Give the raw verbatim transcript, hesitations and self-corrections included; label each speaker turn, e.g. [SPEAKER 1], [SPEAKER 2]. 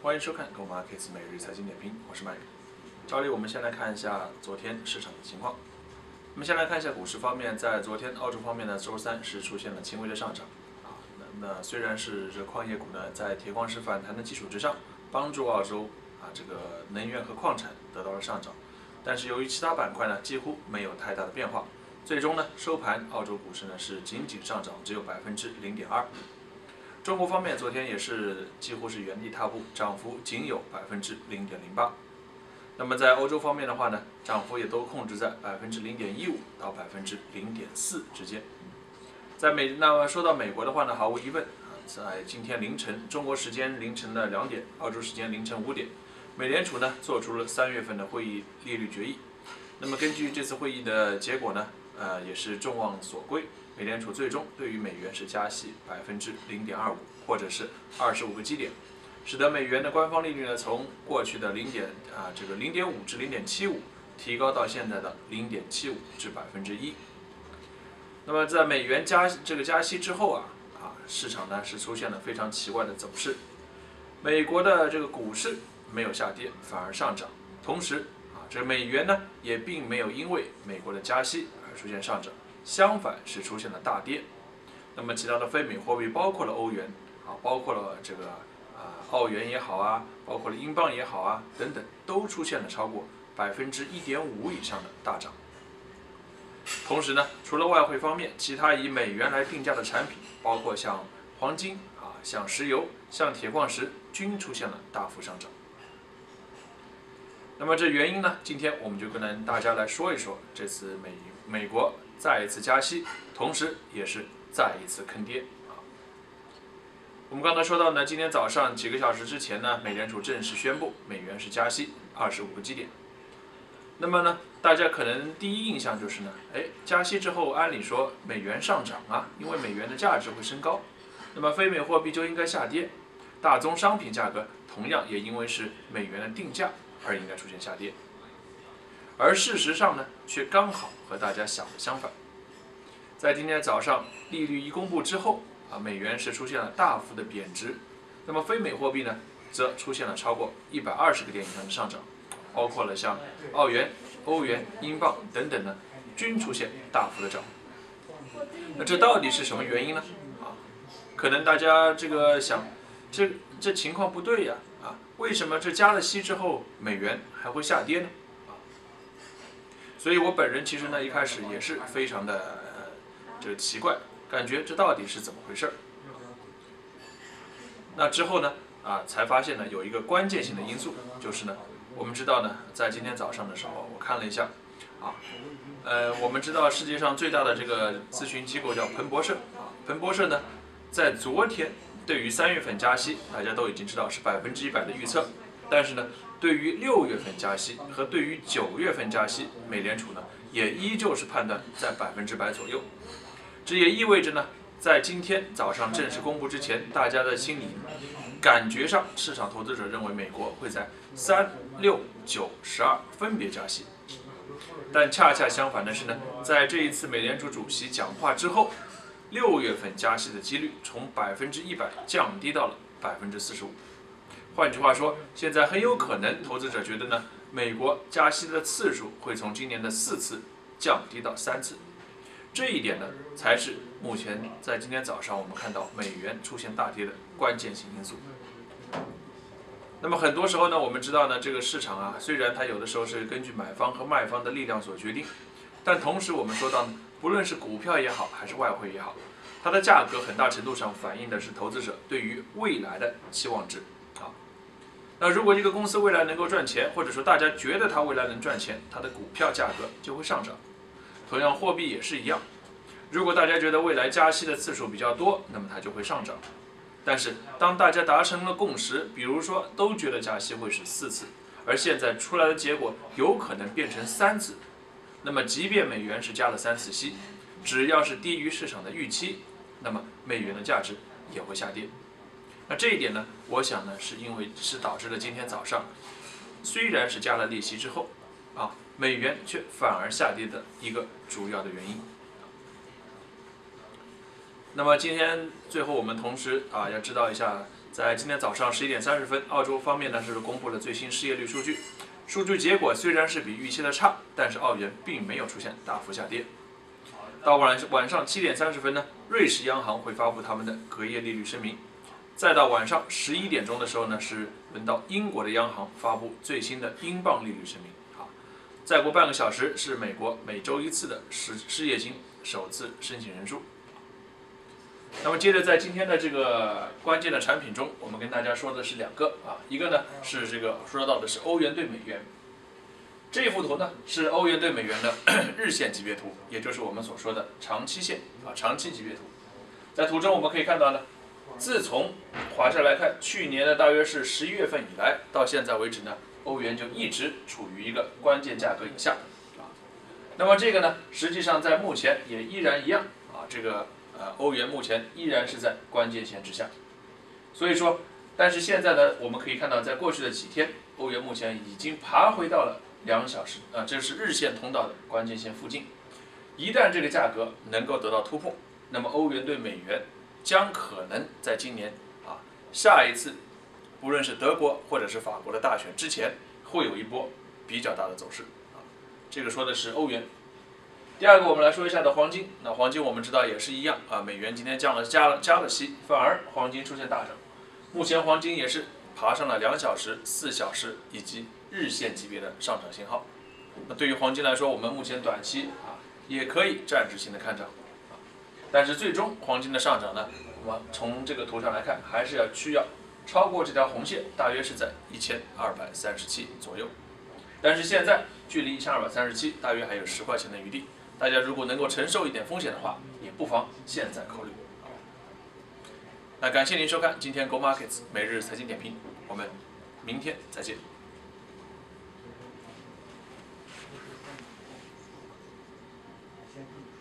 [SPEAKER 1] 欢迎收看《Go Markets 每日财经点评》，我是 Mike。照例我们先来看一下昨天市场的情况。我们先来看一下股市方面，在昨天澳洲方面呢，周三是出现了轻微的上涨啊。那那虽然是这矿业股呢，在铁矿石反弹的基础之上，帮助澳洲啊这个能源和矿产得到了上涨，但是由于其他板块呢几乎没有太大的变化，最终呢收盘澳洲股市呢是仅仅上涨只有百分之零点二。中国方面昨天也是几乎是原地踏步，涨幅仅有百分之零点零八。那么在欧洲方面的话呢，涨幅也都控制在百分之零点一五到百分之零点四之间。在美，那么说到美国的话呢，毫无疑问啊，在今天凌晨中国时间凌晨的两点，澳洲时间凌晨五点，美联储呢做出了三月份的会议利率决议。那么根据这次会议的结果呢，呃也是众望所归。美联储最终对于美元是加息百分之零点二五，或者是二十五个基点，使得美元的官方利率呢从过去的零点啊这个零点五至零点七五，提高到现在的零点七五至百分之一。那么在美元加这个加息之后啊啊市场呢是出现了非常奇怪的走势，美国的这个股市没有下跌，反而上涨，同时啊这个美元呢也并没有因为美国的加息而出现上涨。相反是出现了大跌，那么其他的非美货币包括了欧元啊，包括了这个啊澳元也好啊，包括了英镑也好啊等等，都出现了超过百分之一点五以上的大涨。同时呢，除了外汇方面，其他以美元来定价的产品，包括像黄金啊、像石油、像铁矿石，均出现了大幅上涨。那么这原因呢，今天我们就跟大家来说一说这次美美国再一次加息，同时也是再一次坑跌啊。我们刚才说到呢，今天早上几个小时之前呢，美联储正式宣布美元是加息二十五个基点。那么呢，大家可能第一印象就是呢，哎，加息之后按理说美元上涨啊，因为美元的价值会升高，那么非美货币就应该下跌，大宗商品价格同样也因为是美元的定价而应该出现下跌。而事实上呢，却刚好和大家想的相反。在今天早上利率一公布之后啊，美元是出现了大幅的贬值，那么非美货币呢，则出现了超过一百二十个点以上的上涨，包括了像澳元、欧元、英镑等等呢，均出现大幅的涨。那这到底是什么原因呢？啊，可能大家这个想，这这情况不对呀，啊，为什么这加了息之后美元还会下跌呢？所以我本人其实呢一开始也是非常的、呃、这个奇怪，感觉这到底是怎么回事？那之后呢啊才发现呢有一个关键性的因素，就是呢我们知道呢在今天早上的时候我看了一下啊，呃我们知道世界上最大的这个咨询机构叫彭博社啊，彭博社呢在昨天对于三月份加息大家都已经知道是百分之一百的预测，但是呢对于六月份加息和对于九月份加息，美联储呢也依旧是判断在百分之百左右。这也意味着呢，在今天早上正式公布之前，大家的心里感觉上，市场投资者认为美国会在三、六、九、十二分别加息。但恰恰相反的是呢，在这一次美联储主席讲话之后，六月份加息的几率从百分之一百降低到了百分之四十五。换句话说，现在很有可能投资者觉得呢，美国加息的次数会从今年的四次降低到三次，这一点呢，才是目前在今天早上我们看到美元出现大跌的关键性因素。那么很多时候呢，我们知道呢，这个市场啊，虽然它有的时候是根据买方和卖方的力量所决定，但同时我们说到呢，不论是股票也好，还是外汇也好，它的价格很大程度上反映的是投资者对于未来的期望值。那如果一个公司未来能够赚钱，或者说大家觉得它未来能赚钱，它的股票价格就会上涨。同样，货币也是一样，如果大家觉得未来加息的次数比较多，那么它就会上涨。但是当大家达成了共识，比如说都觉得加息会是四次，而现在出来的结果有可能变成三次，那么即便美元是加了三次息，只要是低于市场的预期，那么美元的价值也会下跌。那这一点呢，我想呢，是因为是导致了今天早上，虽然是加了利息之后，啊，美元却反而下跌的一个主要的原因。 那么今天最后我们同时啊要知道一下，在今天早上十一点三十分，澳洲方面呢是公布了最新失业率数据，数据结果虽然是比预期的差，但是澳元并没有出现大幅下跌。到晚晚上七点三十分呢，瑞士央行会发布他们的隔夜利率声明。再到晚上十一点钟的时候呢，是轮到英国的央行发布最新的英镑利率声明。啊，再过半个小时是美国每周一次的失失业金首次申请人数。那么接着在今天的这个关键的产品中，我们跟大家说的是两个啊，一个呢是这个说到的是欧元对美元。这幅图呢是欧元对美元的日线级别图，也就是我们所说的长期线啊，长期级别图。在图中我们可以看到呢，自从滑下来看，去年的大约是十一月份以来，到现在为止呢，欧元就一直处于一个关键价格以下啊。那么这个呢，实际上在目前也依然一样啊，这个呃欧元目前依然是在关键线之下。所以说，但是现在呢，我们可以看到，在过去的几天，欧元目前已经爬回到了两小时啊，这是日线通道的关键线附近。一旦这个价格能够得到突破，那么欧元对美元将可能在今年啊下一次，无论是德国或者是法国的大选之前，会有一波比较大的走势啊。这个说的是欧元。第二个，我们来说一下的黄金。那黄金我们知道也是一样啊，美元今天降了加了加了息，反而黄金出现大涨。目前黄金也是爬上了两小时、四小时以及日线级别的上涨信号。那对于黄金来说，我们目前短期啊也可以暂时性的看涨啊，但是最终黄金的上涨呢，我们从这个图上来看，还是要需要超过这条红线，大约是在一千二百三十七左右。但是现在距离一千二百三十七大约还有十块钱的余地，大家如果能够承受一点风险的话，也不妨现在考虑。那感谢您收看今天 Go Markets 每日财经点评，我们明天再见。
[SPEAKER 2] 先